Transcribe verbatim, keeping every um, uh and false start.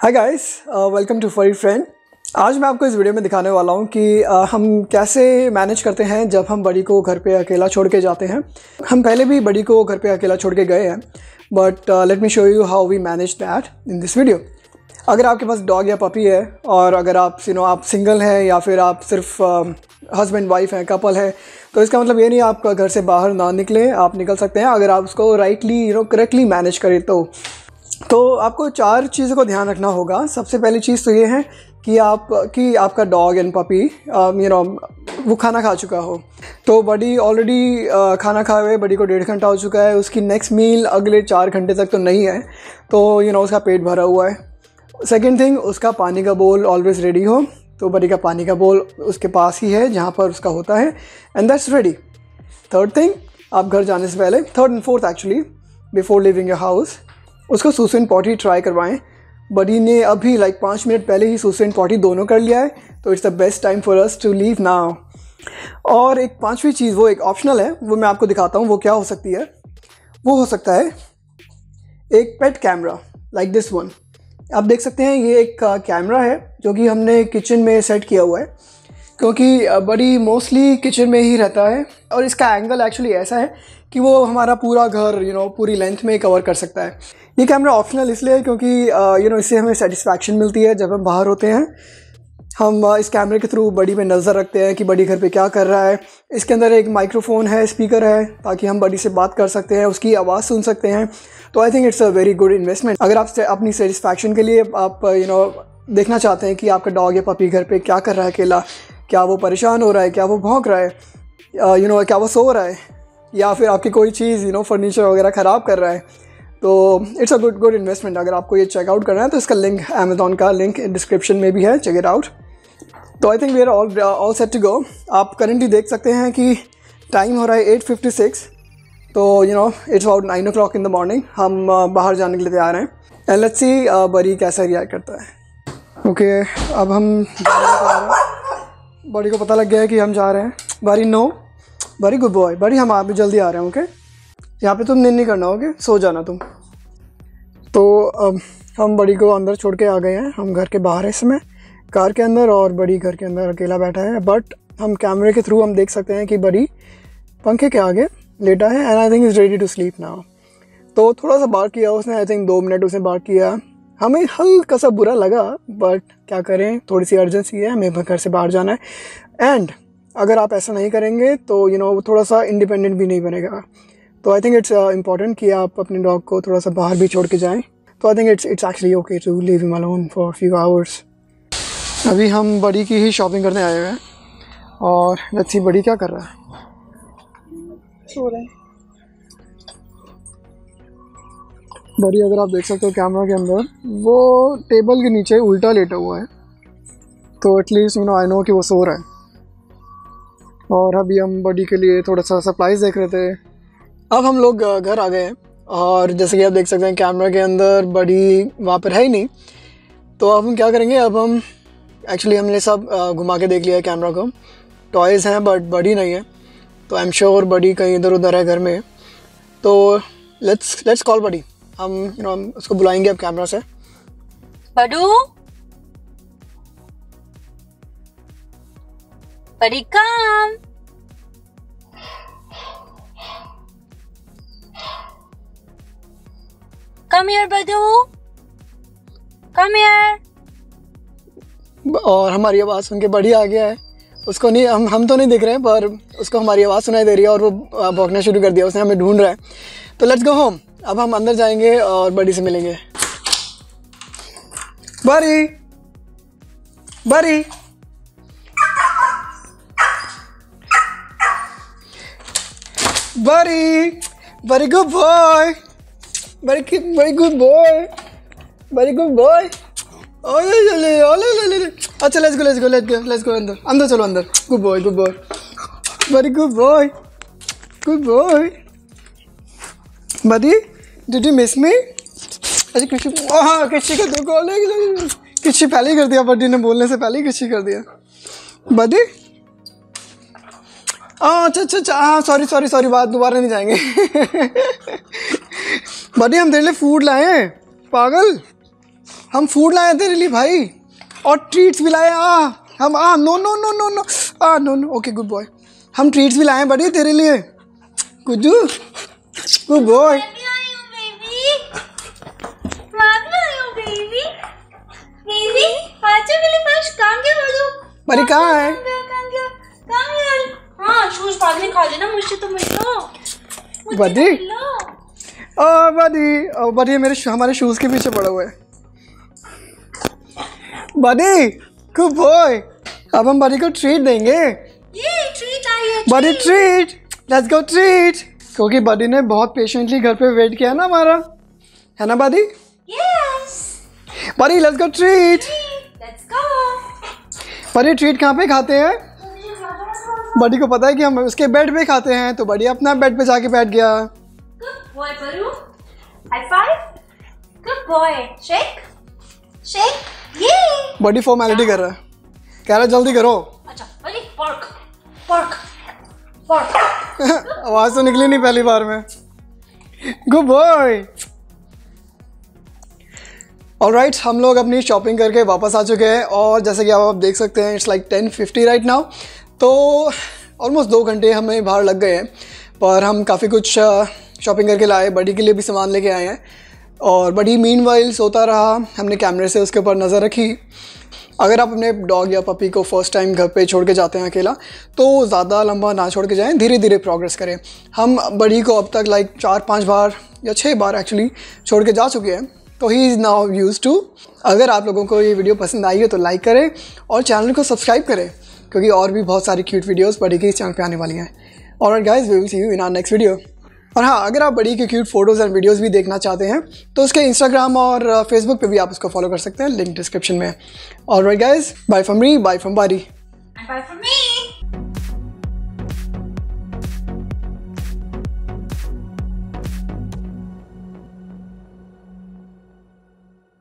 Hi guys, welcome to furry friend. आज मैं आपको इस वीडियो में दिखाने वाला हूँ कि uh, हम कैसे मैनेज करते हैं जब हम बड़ी को घर पे अकेला छोड़ के जाते हैं। हम पहले भी बड़ी को घर पे अकेला छोड़ के गए हैं, but let me show you how we manage that in this video. अगर आपके पास डॉग या पपी है और अगर आप यू नो आप सिंगल हैं या फिर आप सिर्फ हस्बैंड वाइफ हैं, कपल है, तो इसका मतलब ये नहीं आप घर से बाहर ना निकलें, आप निकल सकते हैं अगर आप उसको rightly you know correctly manage करें तो। तो आपको चार चीज़ों को ध्यान रखना होगा। सबसे पहली चीज़ तो ये है कि आप कि आपका dog and puppy you know वो खाना खा चुका हो। तो बड़ी ऑलरेडी uh, खाना खाए हुए बड़ी को डेढ़ घंटा हो चुका है, उसकी नेक्स्ट मील अगले चार घंटे तक तो नहीं है, तो यू you नो know, उसका पेट भरा हुआ है। सेकेंड थिंग, उसका पानी का बोल ऑलवेज रेडी हो, तो बड़ी का पानी का बोल उसके पास ही है जहाँ पर उसका होता है, and that's ready. Third thing, आप घर जाने से पहले, third and fourth actually, before leaving your house, उसको सूसू एंड पॉटी ट्राई करवाएं। बडी ने अभी लाइक पाँच मिनट पहले ही सूसू एंड पॉटी दोनों कर लिया है, तो it's the best time for us to leave now. और एक पांचवी चीज़, वो एक ऑप्शनल है, वो मैं आपको दिखाता हूँ वो क्या हो सकती है। वो हो सकता है एक pet camera like this one. आप देख सकते हैं ये एक कैमरा है जो कि हमने किचन में सेट किया हुआ है, क्योंकि बड़ी मोस्टली किचन में ही रहता है और इसका एंगल एक्चुअली ऐसा है कि वो हमारा पूरा घर यू नो पूरी लेंथ में कवर कर सकता है। ये कैमरा ऑप्शनल इसलिए है क्योंकि यू नो इससे हमें सेटिस्फैक्शन मिलती है जब हम बाहर होते हैं। हम uh, इस कैमरे के थ्रू बड़ी पे नज़र रखते हैं कि बड़ी घर पे क्या कर रहा है। इसके अंदर एक माइक्रोफोन है, स्पीकर है, ताकि हम बड़ी से बात कर सकते हैं, उसकी आवाज़ सुन सकते हैं। तो I think it's a very good investment. अगर आप अपनी सेटिस्फैक्शन के लिए आप यू नो देखना चाहते हैं कि आपका डॉग या पपी घर पे क्या कर रहा है अकेला, क्या वो परेशान हो रहा है, क्या वो भौंक रहा है, यू नो क्या वो सो रहा है, या फिर आपकी कोई चीज़ यू नो फर्नीचर वगैरह ख़राब कर रहा है, तो it's a good good investment. अगर आपको ये चेकआउट करना है तो इसका लिंक, अमेज़ॉन का लिंक डिस्क्रिप्शन में भी है, चेक इट आउट। तो I think we are all all set to go. आप करेंटली देख सकते हैं कि टाइम हो रहा है एट फिफ्टी सिक्स, तो you know it's about nine o'clock in the morning. हम uh, बाहर जाने के लिए तैयार हैं, एंड लेट्स सी बड़ी कैसा रिएक्ट करता है। ओके okay, अब हम बड़ी को पता लग गया है कि हम जा रहे हैं। बड़ी नो, बड़ी गुड बॉय, बड़ी हम आप जल्दी आ रहे हैं। Okay okay? यहाँ पे तुम नहीं नहीं करना, ओके okay? सो जाना तुम। तो अब हम बड़ी को अंदर छोड़ के आ गए हैं। हम घर के बाहर है इस समय, कार के अंदर, और बड़ी घर के अंदर अकेला बैठा है। बट हम कैमरे के थ्रू हम देख सकते हैं कि बड़ी पंखे के आगे लेटा है, and I think is ready to sleep now. तो थोड़ा सा बात किया उसने, आई थिंक दो मिनट उसने बात किया। हमें हल्का सा बुरा लगा, बट क्या करें, थोड़ी सी अर्जेंसी है, हमें घर से बाहर जाना है। एंड अगर आप ऐसा नहीं करेंगे तो यू नो थोड़ा सा इंडिपेंडेंट भी नहीं बनेगा। तो आई थिंक इट्स इम्पॉर्टेंट कि आप अपने डॉग को थोड़ा सा बाहर भी छोड़ के जाएं। तो I think it's it's actually okay to leave him alone for few hours. अभी हम बड़ी की ही शॉपिंग करने आए हुए हैं, और लेट्स सी बड़ी क्या कर रहा है। सो रहा है बड़ी, अगर आप देख सकते हो कैमरा के अंदर, वो टेबल के नीचे उल्टा लेटा हुआ है, तो at least you know I know कि वो सो रहा है। और अभी हम बड़ी के लिए थोड़ा सा सप्लाइज देख रहे थे। अब हम लोग घर आ गए हैं, और जैसे कि आप देख सकते हैं कैमरा के अंदर बड़ी वहाँ पर है ही नहीं। तो अब हम क्या करेंगे, अब हम एक्चुअली हमने सब घुमा के देख लिया है कैमरा को। टॉयज़ हैं बट बड़ी नहीं है, तो आई एम श्योर बड़ी कहीं इधर उधर है घर में। तो लेट्स लेट्स कॉल बड़ी। हम यू नो हम उसको बुलाएंगे अब कैमरा से। बडू, बड़ी कम, कम हियर बडू, कम हियर। और हमारी आवाज़ सुन के बड़ी आ गया है। उसको नहीं, हम हम तो नहीं दिख रहे हैं, पर उसको हमारी आवाज़ सुनाई दे रही है और वो भौंकना शुरू कर दिया, उसने हमें ढूंढ रहा है। तो लेट्स गो होम। अब हम अंदर जाएंगे और बड़ी से मिलेंगे। बड़ी, बड़ी, बड़ी, Buddy good boy, Buddy Buddy good boy, Buddy good boy. ओले ले ओले ले ले। अच्छा let's go let's go let's go let's go अंदर अंदर चलो अंदर। Good boy good boy, Buddy good boy, good boy. Buddy, did you miss me? अच्छा किसी, हाँ किसी का दो कॉल है, किसी पहले ही कर दिया, बड़ी ने बोलने से पहले ही किसी कर दिया। बड़ी, अच्छा अच्छा अच्छा, हाँ सॉरी सॉरी सॉरी, बात दोबारा नहीं जाएंगे। बड़ी हम तेरे लिए फूड लाए हैं, पागल। हम फूड लाए हैं तेरे लिए भाई, और ट्रीट्स भी लाए। आ हम आ no no no no no आ no no okay good boy. हम ट्रीट्स भी लाए हैं बड़ी तेरे लिए। Guddu good boy. बड़ी कहाँ है? हाँ शूज बाद में खा लेना, मुझसे तो मिल लो। बड़ी ओ बड़ी ओ बड़ी मेरे हमारे शूज के पीछे पड़ा हुआ है। बड़ी गुड बॉय। अब हम बड़ी को ट्रीट देंगे। ये ट्रीट आई है। बड़ी ट्रीट, लेट्स गो ट्रीट। क्योंकि बड़ी ने बहुत पेशेंटली घर पे वेट किया ना हमारा, है ना Buddy? Yes. Buddy let's go treat. Let's go. Buddy treat कहाँ पे खाते हैं? बड़ी को पता है कि हम उसके बेड पे खाते हैं, तो बड़ी अपना बेड पे जाके बैठ गया। गुड बॉय बरू। High five. Good boy. Shake shake. ये बड़ी फॉर्मेलिटी कर रहा है, कह रहा है जल्दी करो। अच्छा बड़ी पर्क पर्क पर्क। आवाज तो निकली नहीं पहली बार में। Good boy. ऑलराइट, हम लोग अपनी शॉपिंग करके वापस आ चुके हैं, और जैसे कि आप देख सकते हैं it's like ten fifty right now. तो ऑलमोस्ट दो घंटे हमें बाहर लग गए हैं, पर हम काफ़ी कुछ शॉपिंग करके लाए। बड़ी के लिए भी सामान लेके आए हैं, और बड़ी मीनवाइल सोता रहा। हमने कैमरे से उसके ऊपर नज़र रखी। अगर आप अपने डॉग या पपी को फर्स्ट टाइम घर पे छोड़ के जाते हैं अकेला, तो ज़्यादा लंबा ना छोड़ के जाएं, धीरे धीरे प्रोग्रेस करें। हम बड़ी को अब तक लाइक चार पाँच बार या छः बार एक्चुअली छोड़ के जा चुके हैं, तो he is now used to. अगर आप लोगों को ये वीडियो पसंद आई है तो लाइक करें और चैनल को सब्सक्राइब करें, क्योंकि और भी बहुत सारी क्यूट वीडियोस बड़ी के इस चैनल पे आने वाली हैं। Alright guys, we will see you in our next video. और हाँ, अगर आप बड़ी की क्यूट फोटोज़ एंड वीडियोस भी देखना चाहते हैं तो उसके इंस्टाग्राम और फेसबुक पे भी आप उसको फॉलो कर सकते हैं, लिंक डिस्क्रिप्शन में। Alright guys, bye from me, bye from बड़ी।